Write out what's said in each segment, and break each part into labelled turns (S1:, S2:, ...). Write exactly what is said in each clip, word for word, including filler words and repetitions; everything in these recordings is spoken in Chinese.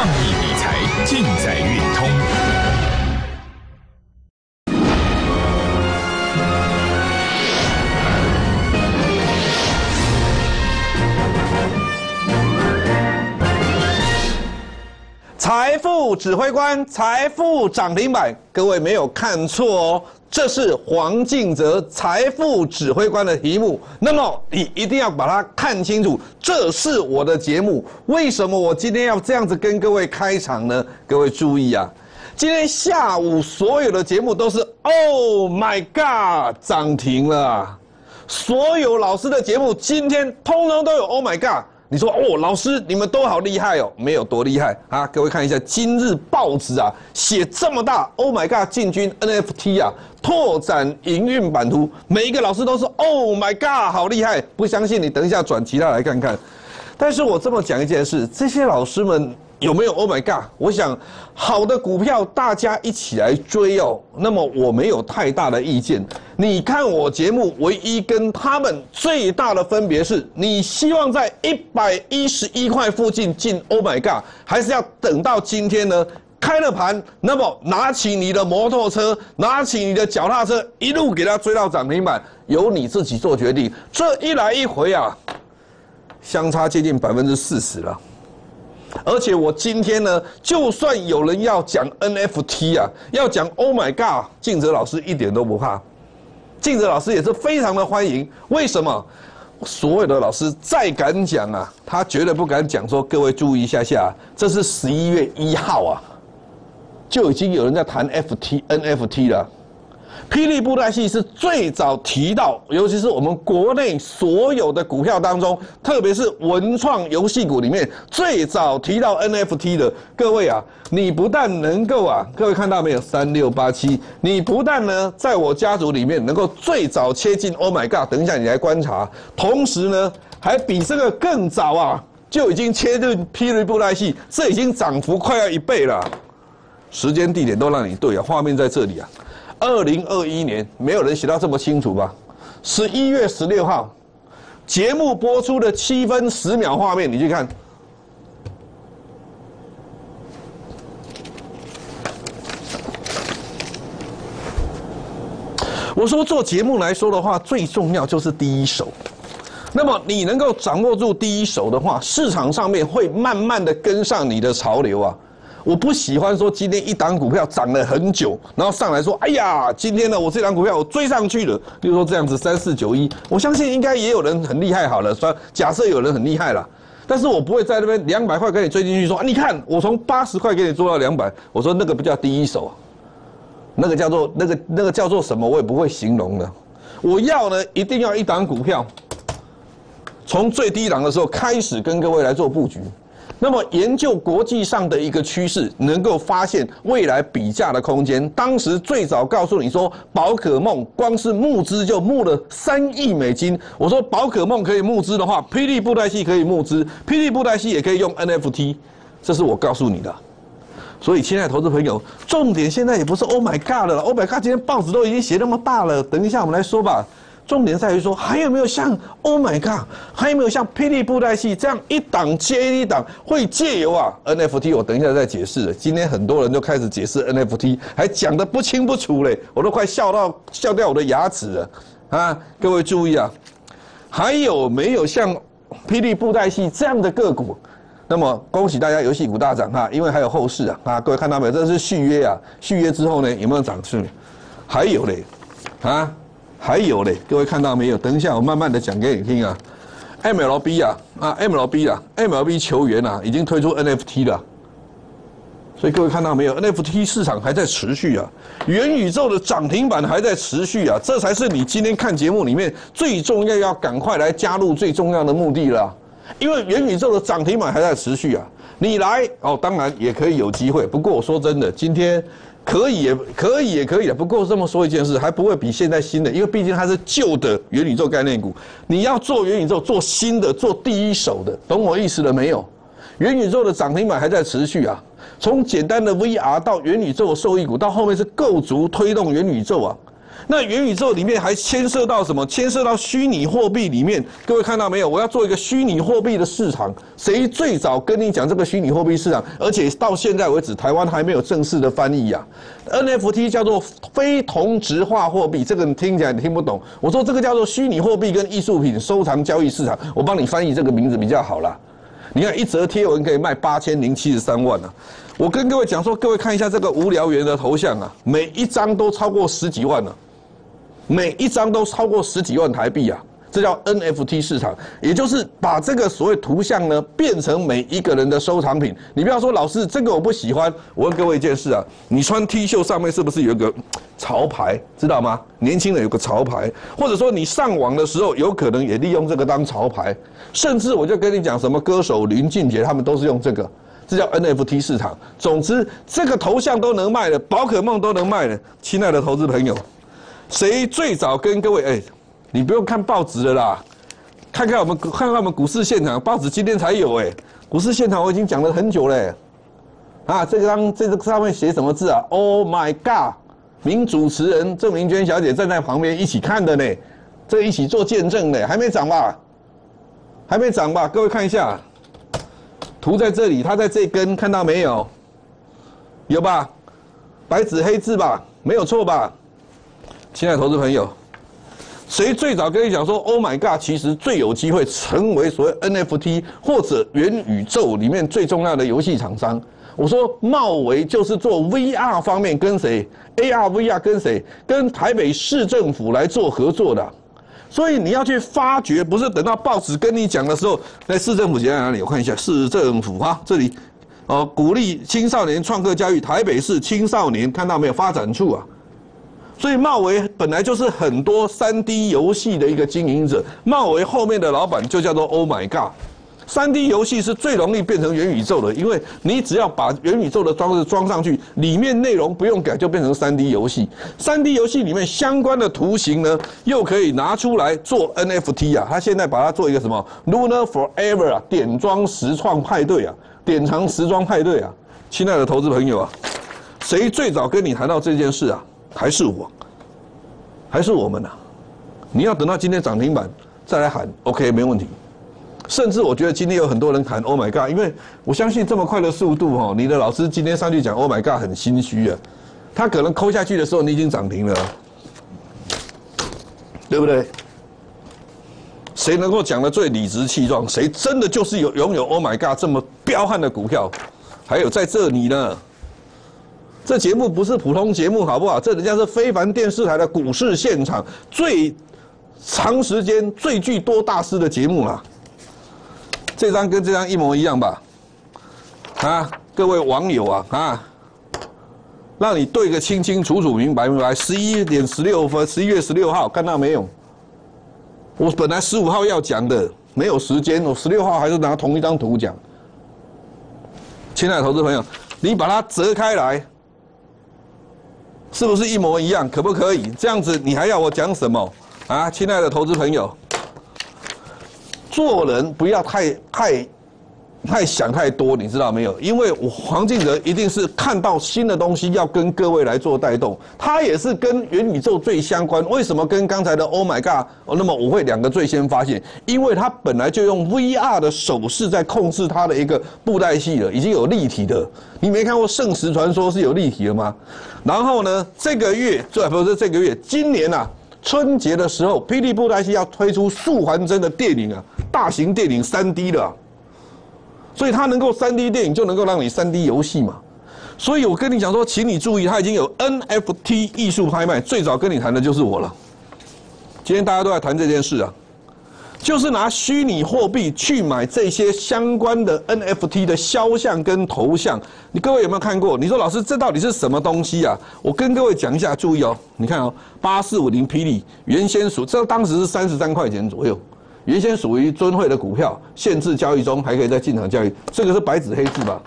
S1: 创意理财尽在运通。
S2: 财富指挥官，财富涨停板，各位没有看错哦，这是黄敬哲财富指挥官的题目。那么你一定要把它看清楚，这是我的节目。为什么我今天要这样子跟各位开场呢？各位注意啊，今天下午所有的节目都是 Oh my God 涨停了啊，所有老师的节目今天通通都有 Oh my God。你说哦，老师你们都好厉害哦，没有多厉害啊！各位看一下今日报纸啊，写这么大 ，Oh my God， 进军 N F T 啊，拓展营运版图，每一个老师都是 Oh my God， 好厉害！不相信你等一下转其他来看看。但是我这么讲一件事，这些老师们有没有 Oh my God？ 我想好的股票大家一起来追哦，那么我没有太大的意见。你看我节目唯一跟他们最大的分别是，你希望在一百一十一块附近进 Oh my God， 还是要等到今天呢开了盘，那么拿起你的摩托车，拿起你的脚踏车，一路给它追到涨停板，由你自己做决定。这一来一回啊，相差接近百分之四十了。而且我今天呢，就算有人要讲 N F T 啊，要讲 Oh my God， 敬哲老师一点都不怕。敬哲老师也是非常的欢迎。为什么？所有的老师再敢讲啊，他绝对不敢讲说，各位注意一下下，这是十一月一号啊，就已经有人在谈 F T N F T 了。霹雳布袋戏是最早提到，尤其是我们国内所有的股票当中，特别是文创游戏股里面最早提到 N F T 的。各位啊，你不但能够啊，各位看到没有三六八七，你不但呢在我家族里面能够最早切进 Oh my God， 等一下你来观察，同时呢还比这个更早啊就已经切进霹雳布袋戏，这已经涨幅快要一倍了。时间地点都让你对啊，画面在这里啊。二零二一年，没有人写到这么清楚吧？十一月十六号，节目播出的七分十秒画面，你去看。我说做节目来说的话，最重要就是第一手。那么你能够掌握住第一手的话，市场上面会慢慢的跟上你的潮流啊。我不喜欢说今天一档股票涨了很久，然后上来说，哎呀，今天呢我这档股票我追上去了。例如说这样子三四九一，我相信应该也有人很厉害好了，说假设有人很厉害了，但是我不会在那边两百块给你追进去说，啊、你看我从八十块给你做到两百，我说那个不叫第一手，那个叫做那个那个叫做什么，我也不会形容的。我要呢一定要一档股票，从最低档的时候开始跟各位来做布局。那么研究国际上的一个趋势，能够发现未来比价的空间。当时最早告诉你说，宝可梦光是募资就募了三亿美金。我说宝可梦可以募资的话，霹雳布袋戏可以募资，霹雳布袋戏也可以用 N F T， 这是我告诉你的。所以，亲爱的投资朋友，重点现在也不是 Oh my God 了 ，Oh my God， 今天报纸都已经写那么大了，等一下我们来说吧。重点在于说，还有没有像 Oh my God， 还有没有像霹雳布袋戏这样一档接一档，会借由啊 N F T， 我等一下再解释了。今天很多人就开始解释 N F T， 还讲得不清不楚嘞，我都快笑到笑掉我的牙齿了啊！各位注意啊，还有没有像霹雳布袋戏这样的个股？那么恭喜大家，游戏股大涨哈，因为还有后市啊啊！各位看到没有？这是续约啊，续约之后呢，有没有涨势？还有嘞，啊！还有嘞，各位看到没有？等一下我慢慢的讲给你听啊。M L B 啊，啊 M L B 啊 ，M L B 球员啊，已经推出 N F T 了。所以各位看到没有 ？N F T 市场还在持续啊，元宇宙的涨停板还在持续啊，这才是你今天看节目里面最重要，要赶快来加入最重要的目的了。因为元宇宙的涨停板还在持续啊，你来哦，当然也可以有机会。不过我说真的，今天。可以也可以也可以的，不过这么说一件事，还不会比现在新的，因为毕竟它是旧的元宇宙概念股。你要做元宇宙，做新的，做第一手的，懂我意思了没有？元宇宙的涨停板还在持续啊，从简单的 V R 到元宇宙的受益股，到后面是构筑推动元宇宙啊。 那元宇宙里面还牵涉到什么？牵涉到虚拟货币里面，各位看到没有？我要做一个虚拟货币的市场，谁最早跟你讲这个虚拟货币市场？而且到现在为止，台湾还没有正式的翻译呀、啊。N F T 叫做非同质化货币，这个你听起来你听不懂。我说这个叫做虚拟货币跟艺术品收藏交易市场，我帮你翻译这个名字比较好啦。你看一则贴文可以卖八千零七十三万啊！我跟各位讲说，各位看一下这个无聊猿的头像啊，每一张都超过十几万了、啊。每一张都超过十几万台币啊，这叫 N F T 市场，也就是把这个所谓图像呢变成每一个人的收藏品。你不要说老师这个我不喜欢，我问各位一件事啊，你穿 T 恤上面是不是有一个潮牌，知道吗？年轻人有个潮牌，或者说你上网的时候有可能也利用这个当潮牌，甚至我就跟你讲，什么歌手林俊杰他们都是用这个。这叫 N F T 市场。总之，这个头像都能卖的，宝可梦都能卖的。亲爱的投资朋友。谁最早跟各位？哎、欸，你不用看报纸了啦，看看我们看看我们股市现场，报纸今天才有哎、欸。股市现场我已经讲了很久嘞、欸。啊，这张这个上面写什么字啊 ？Oh my god！ 名主持人郑明娟小姐站在旁边一起看的呢，这一起做见证呢，还没涨吧？还没涨吧？各位看一下，图在这里，它在这根，看到没有？有吧？白纸黑字吧？没有错吧？亲爱的投资朋友，谁最早跟你讲说 ，Oh my God， 其实最有机会成为所谓 N F T 或者元宇宙里面最重要的游戏厂商？我说茂微就是做 V R 方面跟谁 ，A R、V R 跟谁？跟台北市政府来做合作的。所以你要去发掘，不是等到报纸跟你讲的时候，在市政府写在哪里？我看一下市政府哈，这里哦，鼓励青少年创客教育，台北市青少年看到没有发展处啊？所以茂微本来就是很多 三 D 游戏的一个经营者，茂微后面的老板就叫做 Oh my God。三 D 游戏是最容易变成元宇宙的，因为你只要把元宇宙的装置装上去，里面内容不用改就变成 三 D 游戏。三 D 游戏里面相关的图形呢，又可以拿出来做 N F T 啊。他现在把它做一个什么 Lunar Forever 啊，点装时创派对啊，典藏时装派对啊。亲爱的投资朋友啊，谁最早跟你谈到这件事啊？还是我，还是我们啊？你要等到今天涨停板再来喊 ，OK 没问题。甚至我觉得今天有很多人喊 Oh my God， 因为我相信这么快的速度哈，你的老师今天上去讲 Oh my God 很心虚啊，他可能抠下去的时候你已经涨停了，对不对？谁能够讲得最理直气壮？谁真的就是有拥有 Oh my God 这么彪悍的股票？还有在这里呢。这节目不是普通节目，好不好？这人家是非凡电视台的股市现场最长时间、最具多大师的节目啦。这张跟这张一模一样吧？啊，各位网友啊啊，让你对个清清楚楚、明白明白。十一点十六分，十一月十六号，看到没有？我本来十五号要讲的，没有时间，我十六号还是拿同一张图讲。亲爱的投资朋友，你把它折开来。是不是一模一样？可不可以这样子？你还要我讲什么啊，亲爱的投资朋友？做人不要太太太想太多，你知道没有？因为我黄敬哲一定是看到新的东西要跟各位来做带动，他也是跟元宇宙最相关。为什么跟刚才的 Oh my God 哦，那么我会两个最先发现？因为他本来就用 V R 的手势在控制他的一个布袋戏了，已经有立体的。你没看过《圣石传说》是有立体的吗？然后呢，这个月这不是这个月，今年啊春节的时候，霹雳布袋戏要推出素还真的电影啊，大型电影 三 D 的、啊。所以它能够 三 D 电影就能够让你 三 D 游戏嘛，所以我跟你讲说，请你注意，它已经有 N F T 艺术拍卖，最早跟你谈的就是我了。今天大家都在谈这件事啊，就是拿虚拟货币去买这些相关的 N F T 的肖像跟头像。你各位有没有看过？你说老师这到底是什么东西啊？我跟各位讲一下，注意哦，你看哦，八四五零霹雳原先属这当时是三十三块钱左右。原先属于尊会的股票，限制交易中，还可以再进场交易。这个是白纸黑字吧？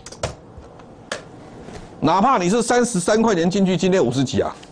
S2: 哪怕你是三十三块钱进去，今天五十几啊？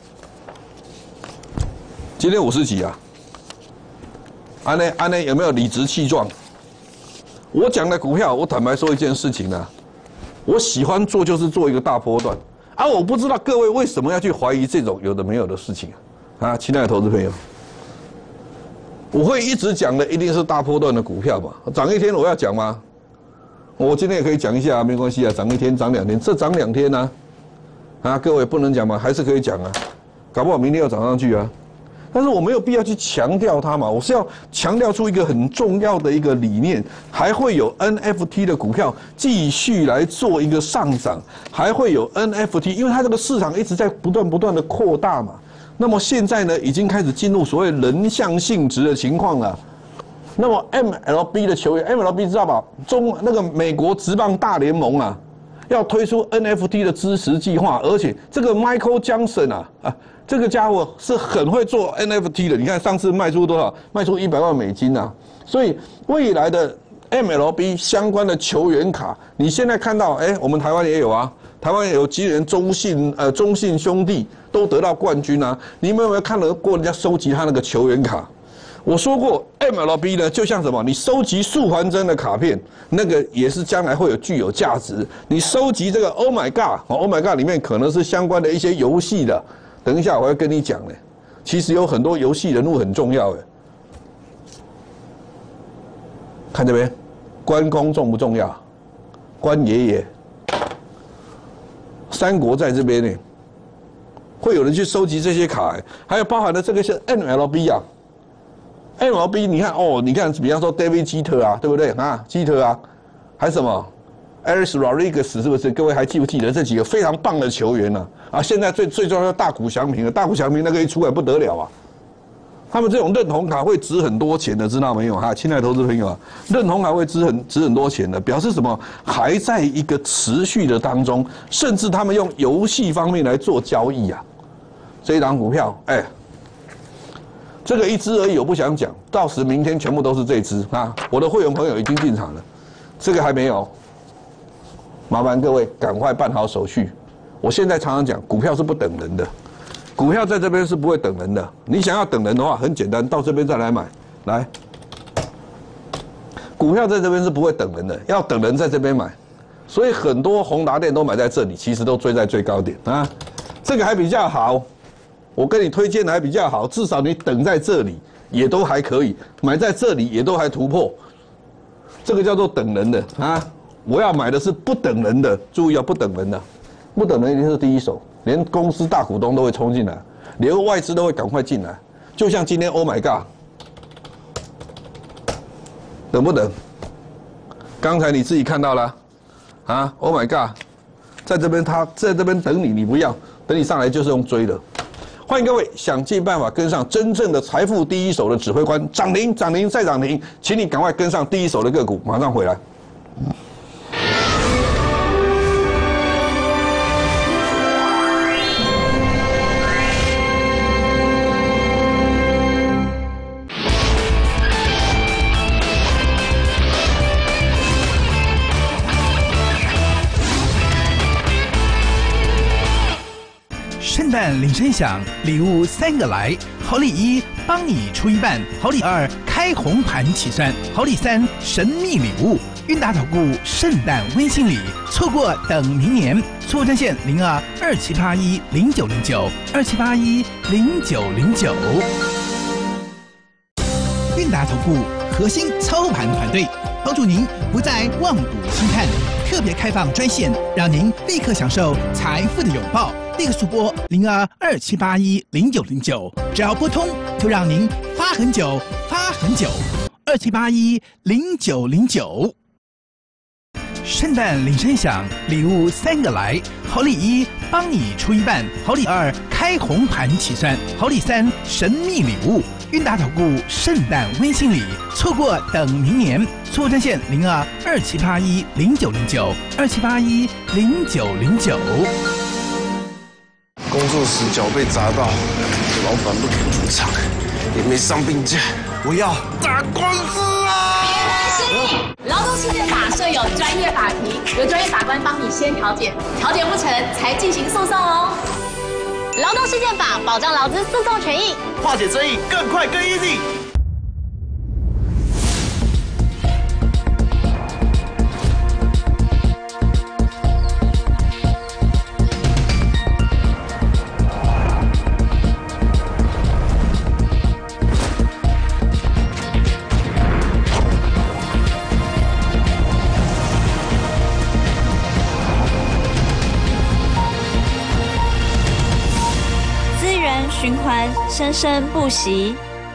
S2: 今天五十几啊？安内安内有没有理直气壮？我讲的股票，我坦白说一件事情啊，我喜欢做就是做一个大波段啊！我不知道各位为什么要去怀疑这种有的没有的事情啊？ 啊，亲爱的投资朋友，我会一直讲的一定是大波段的股票嘛，涨一天我要讲吗？我今天也可以讲一下，没关系啊，涨一天涨两天，这涨两天呢、啊，啊，各位不能讲吗？还是可以讲啊，搞不好明天要涨上去啊。但是我没有必要去强调它嘛，我是要强调出一个很重要的一个理念，还会有 N F T 的股票继续来做一个上涨，还会有 N F T， 因为它这个市场一直在不断不断的扩大嘛。那么现在呢，已经开始进入所谓人象性质的情况了。那么 M L B 的球员 ，M L B 知道吧？中那个美国职棒大联盟啊，要推出 N F T 的支持计划，而且这个 Michael Johnson 啊啊。这个家伙是很会做 N F T 的，你看上次卖出多少？卖出一百万美金啊！所以未来的 M L B 相关的球员卡，你现在看到，哎，我们台湾也有啊，台湾也有几人中信呃中信兄弟都得到冠军啊！你们有没有看得过人家收集他那个球员卡？我说过 ，M L B 呢就像什么？你收集素还真的卡片，那个也是将来会有具有价值。你收集这个 Oh my God，Oh my God 里面可能是相关的一些游戏的。等一下，我要跟你讲呢。其实有很多游戏人物很重要的，看这边，关公重不重要？关爷爷，三国在这边呢，会有人去收集这些卡，还有包含的这个是 M L B 啊 ，M L B 你看哦，你看比方说 David Jeter 啊，对不对啊？基特啊，还有什么 Alex Rodriguez 是不是？各位还记不记得这几个非常棒的球员呢、啊？啊，现在最最重要的大谷翔平了，大谷翔平那个一出来不得了啊！他们这种认同卡会值很多钱的，知道没有哈？亲爱的投资朋友啊，认同卡会值很值很多钱的，表示什么？还在一个持续的当中，甚至他们用游戏方面来做交易啊。这一档股票，哎、欸，这个一只而已，我不想讲，到时明天全部都是这只啊！我的会员朋友已经进场了，这个还没有，麻烦各位赶快办好手续。我现在常常讲，股票是不等人的，股票在这边是不会等人的。你想要等人的话，很简单，到这边再来买。来，股票在这边是不会等人的，要等人在这边买。所以很多宏达电都买在这里，其实都追在最高点啊。这个还比较好，我跟你推荐的还比较好，至少你等在这里也都还可以，买在这里也都还突破。这个叫做等人的啊。我要买的是不等人的，注意要不等人的。不等人一定是第一手，连公司大股东都会冲进来，连外资都会赶快进来。就像今天 ，Oh my God， 等不等？刚才你自己看到了，啊 ，Oh my God， 在这边他在这边等你，你不要，等你上来就是用追的。欢迎各位想尽办法跟上真正的财富第一手的指挥官，涨停涨停再涨停，请你赶快跟上第一手的个股，马上回来。
S3: 圣诞铃声响，礼物三个来。好礼一，帮你出一半；好礼二，开红盘起算；好礼三，神秘礼物。韵达投顾圣诞温馨礼，错过等明年。错误专线零二二七八一零九零九二七八一零九零九。韵达投顾核心操盘团队，帮助您不再望股兴叹，特别开放专线，让您立刻享受财富的拥抱。立刻速拨零二二七八一零九零九，只要拨通，就让您发很久，发很久。二七八一零九零九。圣诞铃声响，礼物三个来。好礼一，帮你出一半；好礼二，开红盘起算；好礼三，神秘礼物。韵达投顾圣诞温馨礼，错过等明年。错误专线零二二七八一零九零九二七八一零九零九。
S4: 工作时脚被砸到，老板不给入场，也没伤病假，我要打官司啊！
S5: 别担心，劳动事件法设有专业法庭，由专业法官帮你先调解，调解不成才进行诉讼哦。劳动事件法保障劳资诉讼权益，
S4: 化解争议更快更 easy。
S6: 循环，生生不息。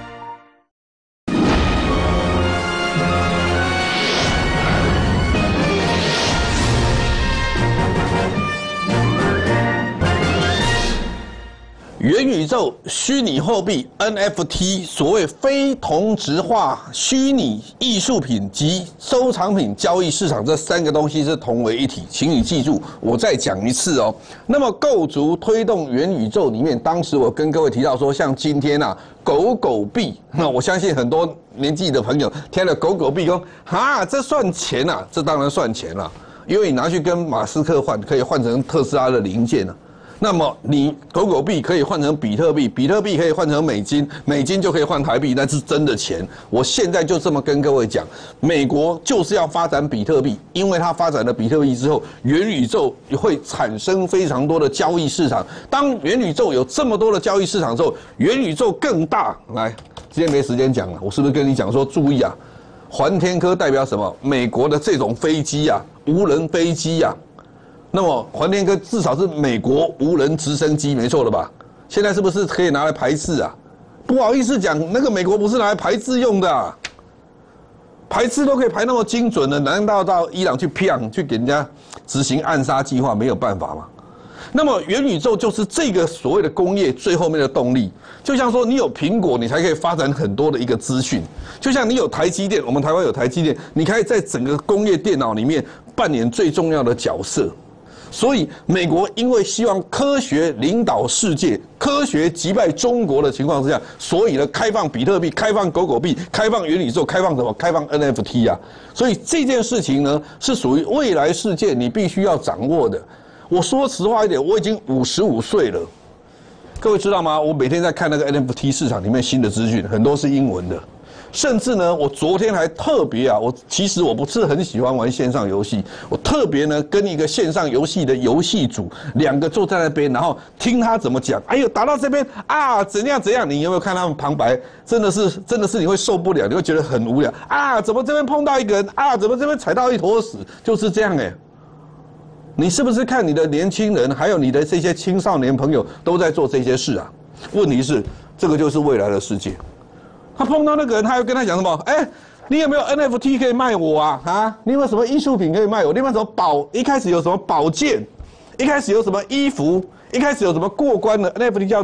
S2: 元宇宙、虚拟货币 N F T， 所谓非同质化虚拟艺术品及收藏品交易市场，这三个东西是同为一体，请你记住，我再讲一次哦。那么构筑推动元宇宙里面，当时我跟各位提到说，像今天啊，狗狗币，那我相信很多年纪的朋友听了狗狗币说，哈，这算钱啊？这当然算钱了，因为你拿去跟马斯克换，可以换成特斯拉的零件啊。那么你狗狗币可以换成比特币，比特币可以换成美金，美金就可以换台币，那是真的钱。我现在就这么跟各位讲，美国就是要发展比特币，因为它发展了比特币之后，元宇宙会产生非常多的交易市场。当元宇宙有这么多的交易市场之后，元宇宙更大。来，今天没时间讲了，我是不是跟你讲说，注意啊，环天科代表什么？美国的这种飞机啊，无人飞机啊。那么环天科至少是美国无人直升机，没错了吧？现在是不是可以拿来排斥啊？不好意思讲，那个美国不是拿来排斥用的、啊，排斥都可以排那么精准的，难道到伊朗去骗去给人家执行暗杀计划没有办法吗？那么元宇宙就是这个所谓的工业最后面的动力，就像说你有苹果，你才可以发展很多的一个资讯；就像你有台积电，我们台湾有台积电，你可以在整个工业电脑里面扮演最重要的角色。所以，美国因为希望科学领导世界、科学击败中国的情况之下，所以呢，开放比特币、开放狗狗币、开放元宇宙、开放什么？开放 N F T 啊！所以这件事情呢，是属于未来世界你必须要掌握的。我说实话一点，我已经五十五岁了，各位知道吗？我每天在看那个 N F T 市场里面新的资讯，很多是英文的。甚至呢，我昨天还特别啊，我其实我不是很喜欢玩线上游戏，我特别呢跟一个线上游戏的游戏组两个坐在那边，然后听他怎么讲。哎呦，打到这边啊，怎样怎样？你有没有看他们旁白？真的是真的是你会受不了，你会觉得很无聊啊！怎么这边碰到一个人啊？怎么这边踩到一坨屎？就是这样哎、欸。你是不是看你的年轻人，还有你的这些青少年朋友都在做这些事啊？问题是，这个就是未来的世界。他碰到那个人，他又跟他讲什么？哎、欸，你有没有 N F T 可以卖我啊？啊，你有没有什么艺术品可以卖我？你有没有什么宝？一开始有什么宝剑？一开始有什么衣服？一开始有什么过关的 N F T 叫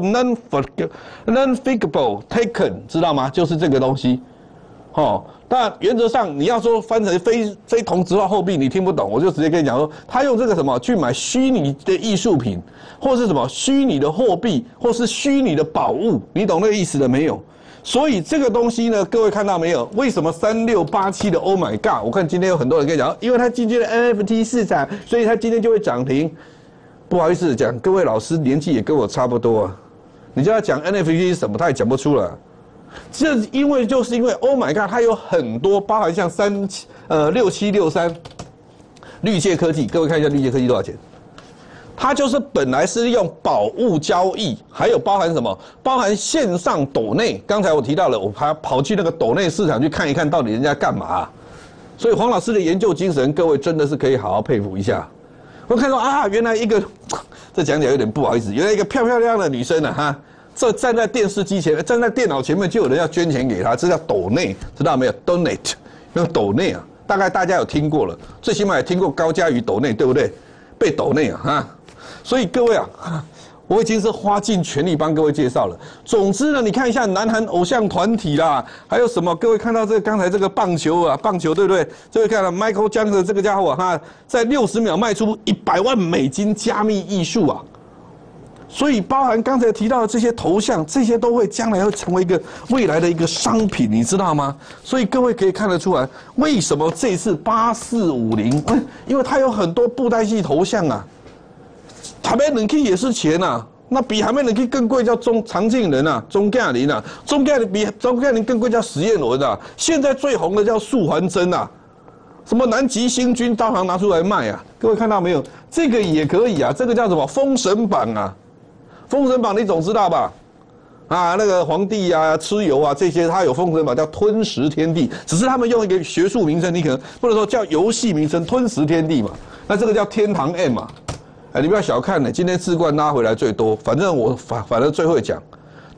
S2: non-fungible token， 知道吗？就是这个东西。哦，但原则上你要说翻成非非同质化货币，你听不懂，我就直接跟你讲说，他用这个什么去买虚拟的艺术品，或是什么虚拟的货币，或是虚拟的宝物，你懂那个意思了没有？所以这个东西呢，各位看到没有？为什么三六八七的 Oh my God？ 我看今天有很多人跟你讲，因为它进军了 N F T 市场，所以它今天就会涨停。不好意思讲，各位老师年纪也跟我差不多啊，你叫他讲 N F T 是什么，他也讲不出来。这因为就是因为 Oh my God， 它有很多，包含像三呃六七六三绿界科技，各位看一下绿界科技多少钱？它就是本来是用宝物交易，还有包含什么？包含线上抖内。刚才我提到了，我还跑去那个抖内市场去看一看到底人家干嘛、啊。所以黄老师的研究精神，各位真的是可以好好佩服一下。我看到啊，原来一个，这讲起来有点不好意思，原来一个漂漂亮亮的女生啊，哈，这站在电视机前，站在电脑前面，就有人要捐钱给她，这叫抖内，知道没有 ？Donate， 那个抖内啊，大概大家有听过了，最起码也听过高嘉瑜抖内，对不对？被抖内啊，哈。所以各位啊，我已经是花尽全力帮各位介绍了。总之呢，你看一下南韩偶像团体啦，还有什么？各位看到这个刚才这个棒球啊，棒球对不对？这位看到 Michael Johnson 这个家伙哈，在六十秒卖出一百万美金加密艺术啊。所以包含刚才提到的这些头像，这些都会将来会成为一个未来的一个商品，你知道吗？所以各位可以看得出来，为什么这次八四五零？因为它有很多布袋戏头像啊。海绵冷气也是钱啊，那比海绵冷气更贵叫钟常庆人啊，钟嘉玲啊，钟嘉玲比钟嘉玲更贵叫史艳伦啊，现在最红的叫素还真啊，什么南极星君当行拿出来卖啊，各位看到没有？这个也可以啊，这个叫什么封神榜啊？封神榜你总知道吧？啊，那个皇帝啊，蚩尤啊，这些他有封神榜叫吞食天地，只是他们用一个学术名称，你可能不能说叫游戏名称吞食天地嘛，那这个叫天堂 M 嘛。哎，你不要小看呢，今天志冠拉回来最多，反正我反反正最会讲，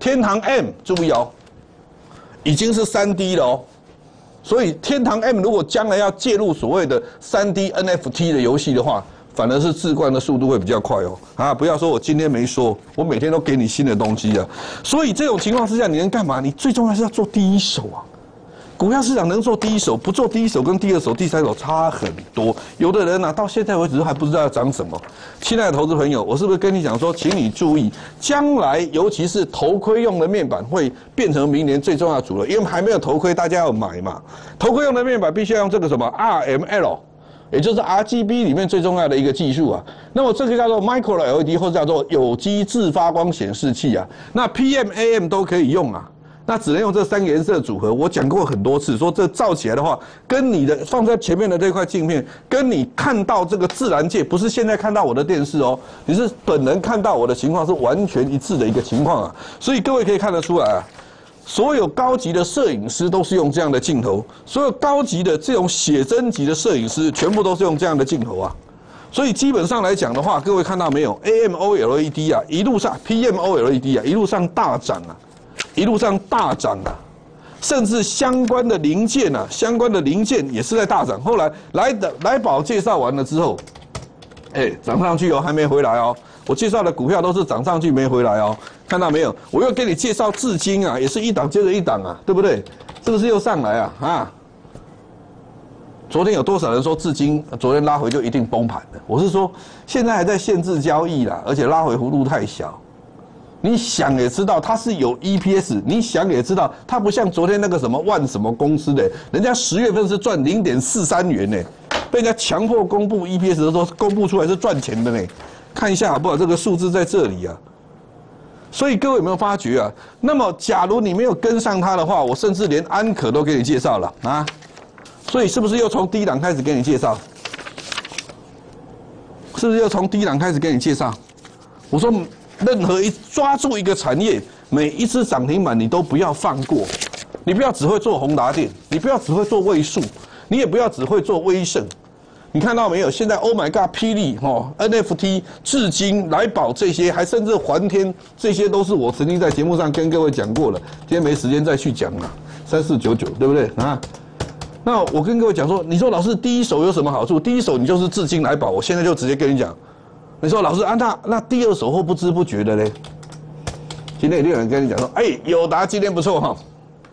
S2: 天堂 M 注意哦，已经是三 D 了哦。所以天堂 M 如果将来要介入所谓的三 D N F T 的游戏的话，反而是置冠的速度会比较快哦。啊，不要说我今天没说，我每天都给你新的东西啊。所以这种情况之下，你能干嘛？你最重要是要做第一手啊。股票市场能做第一手，不做第一手跟第二手、第三手差很多。有的人呢、啊，到现在为止还不知道要涨什么。亲爱的投资朋友，我是不是跟你讲说，请你注意，将来尤其是头盔用的面板会变成明年最重要的主流，因为还没有头盔，大家要买嘛。头盔用的面板必须要用这个什么 R M L， 也就是 R G B 里面最重要的一个技术啊。那么这个叫做 Micro L E D 或者叫做有机自发光显示器啊，那 P M A M 都可以用啊。那只能用这三个颜色组合，我讲过很多次，说这照起来的话，跟你的放在前面的这块镜片，跟你看到这个自然界，不是现在看到我的电视哦，你是本人看到我的情况是完全一致的一个情况啊。所以各位可以看得出来啊，所有高级的摄影师都是用这样的镜头，所有高级的这种写真级的摄影师全部都是用这样的镜头啊。所以基本上来讲的话，各位看到没有 ？A M O L E D 啊，一路上 P M O L E D 啊，一路上大涨啊。一路上大涨啊，甚至相关的零件啊，相关的零件也是在大涨。后来来的来宝介绍完了之后，哎，涨上去哦，还没回来哦。我介绍的股票都是涨上去没回来哦，看到没有？我又给你介绍至今啊，也是一档接着一档啊，对不对？是不是又上来啊？啊！昨天有多少人说至今昨天拉回就一定崩盘的？我是说，现在还在限制交易啦，而且拉回幅度太小。你想也知道它是有 E P S， 你想也知道它不像昨天那个什么万什么公司的，人家十月份是赚 零点四三元呢，被人家强迫公布 E P S 的时候，公布出来是赚钱的呢。看一下好不好？这个数字在这里啊。所以各位有没有发觉啊？那么假如你没有跟上它的话，我甚至连安可都给你介绍了啊。所以是不是又从低档开始给你介绍？是不是又从低档开始给你介绍？我说。任何一抓住一个产业，每一只涨停板你都不要放过，你不要只会做宏达电，你不要只会做位数，你也不要只会做威盛。你看到没有？现在 Oh my God， 霹雳哦 ，N F T、至今、来宝这些，还甚至环天，这些都是我曾经在节目上跟各位讲过了。今天没时间再去讲了，三四九九，对不对啊？那我跟各位讲说，你说老师第一手有什么好处？第一手你就是至今、来宝，我现在就直接跟你讲。你说老师啊，那那第二手或不知不觉的嘞，今天一定有人跟你讲说，哎，友达今天不错哈，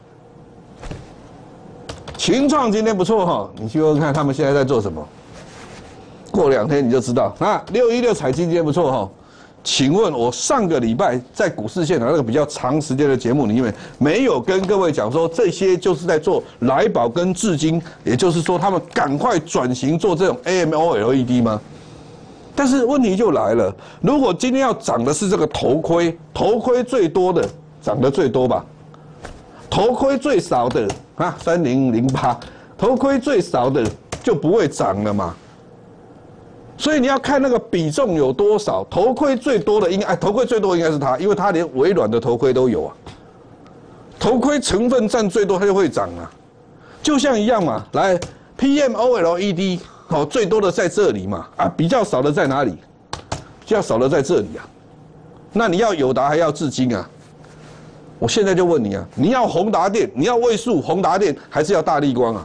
S2: 群创今天不错哈，你去问看他们现在在做什么，过两天你就知道啊。六一六彩晶今天不错哈，请问我上个礼拜在股市现场那个比较长时间的节目里面，没有跟各位讲说这些就是在做来宝跟至今，也就是说他们赶快转型做这种 A M O L E D 吗？但是问题就来了，如果今天要涨的是这个头盔，头盔最多的涨得最多吧，头盔最少的啊三零零八，头盔最少的就不会涨了嘛。所以你要看那个比重有多少，头盔最多的应该哎，头盔最多应该是它，因为它连微软的头盔都有啊。头盔成分占最多，它就会涨啊，就像一样嘛。来 ，P M O L E D。好，最多的在这里嘛，啊，比较少的在哪里？比较少的在这里啊。那你要友达还要至今啊？我现在就问你啊，你要宏达电，你要位数宏达电，还是要大立光啊？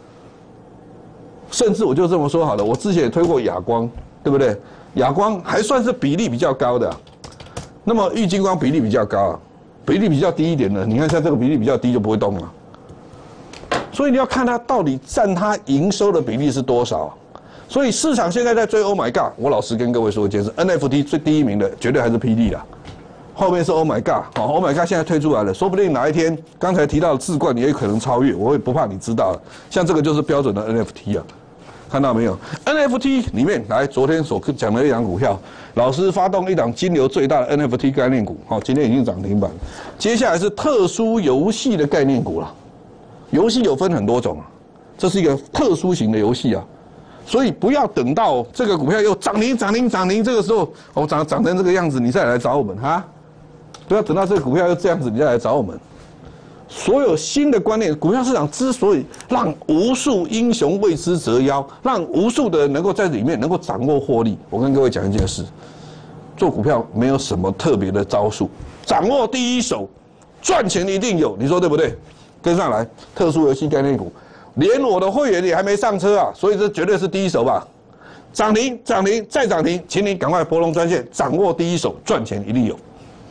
S2: 甚至我就这么说好了，我之前也推过亚光，对不对？亚光还算是比例比较高的、啊，那么玉晶光比例比较高、啊，比例比较低一点的，你看像这个比例比较低就不会动了。所以你要看它到底占它营收的比例是多少，所以市场现在在追 Oh my God， 我老实跟各位说一件事 ，N F T 最第一名的绝对还是霹雳啦，后面是 Oh my God， 好 ，Oh my God 现在推出来了，说不定哪一天刚才提到的智冠也有可能超越，我也不怕你知道了，像这个就是标准的 N F T 啊，看到没有 ？N F T 里面来，昨天所讲的一档股票，老师发动一档金流最大的 N F T 概念股，好，今天已经涨停板，接下来是特殊游戏的概念股了。游戏有分很多种啊，这是一个特殊型的游戏啊，所以不要等到这个股票又涨停涨停涨停，这个时候哦涨涨成这个样子，你再来找我们哈，不要等到这个股票又这样子，你再来找我们。所有新的观念，股票市场之所以让无数英雄为之折腰，让无数的人能够在里面能够掌握获利，我跟各位讲一件事，做股票没有什么特别的招数， 掌握第一手，赚钱一定有，你说对不对？跟上来，特殊游戏概念股，连我的会员也还没上车啊，所以这绝对是第一手吧。涨停，涨停，再涨停，请你赶快拨通专线，掌握第一手，赚钱一定有。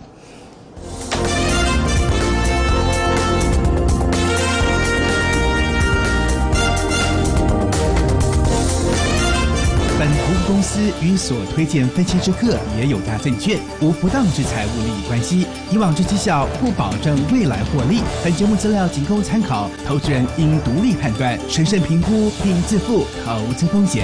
S3: 本投资公司与所推荐分期之客也有大证券无不当之财务利益关系，以往之绩效不保证未来获利。本节目资料仅供参考，投资人应独立判断、审慎评估并自负投资风险。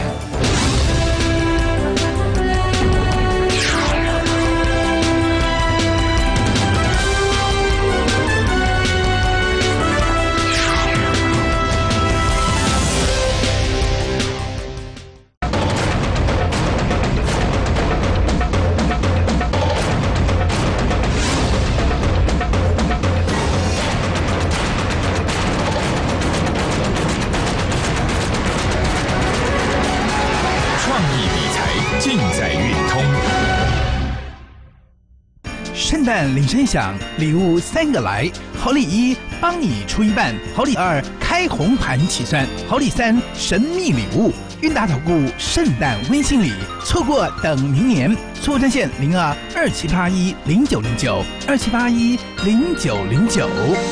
S3: 圣诞铃声响，礼物三个来。好礼一，帮你出一半；好礼二，开红盘起算；好礼三，神秘礼物。韵达投顾圣诞温馨礼，错过等明年。错误专线零二二七八一零九零九二七八一零九零九。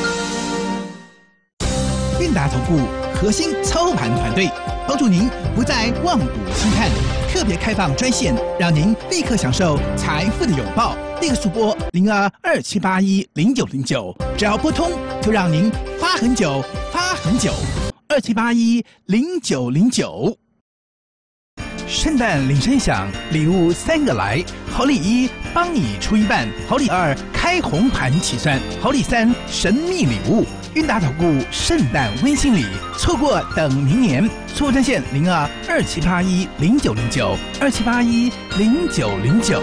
S3: 韵达投顾核心操盘团队，帮助您不再望股兴叹，特别开放专线，让您立刻享受财富的拥抱。立刻速拨零二二七八一零九零九，只要拨通，就让您发很久，发很久。二七八一零九零九。圣诞铃声响，礼物三个来。好礼一，帮你出一半；好礼二，开红盘起算；好礼三，神秘礼物。韵达投顾圣诞温馨礼，错过等明年。错误专线零二二七八一零九零九二七八一零九零九。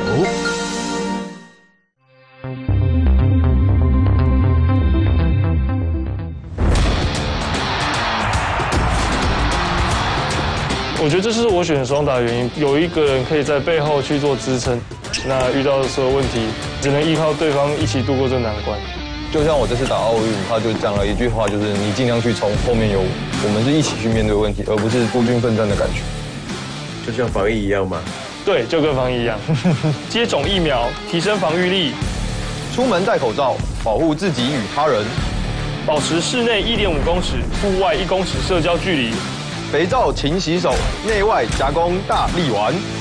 S7: 我觉得这是我选双打的原因，有一个人可以在背后去做支撑，那遇到的所有问题，只能依靠对方一起度过这难关。
S8: 就像我这次打奥运，他就讲了一句话，就是你尽量去冲，后面有我，我们是一起去面对问题，而不是孤军奋战的感觉。
S9: 就像防疫一样吗？
S7: 对，就跟防疫一样，接种疫苗，提升防御力，
S8: 出门戴口罩，保护自己与他人，
S7: 保持室内一点五公尺，户外一公尺社交距离。
S8: 肥皂勤洗手，内外夹攻大力丸。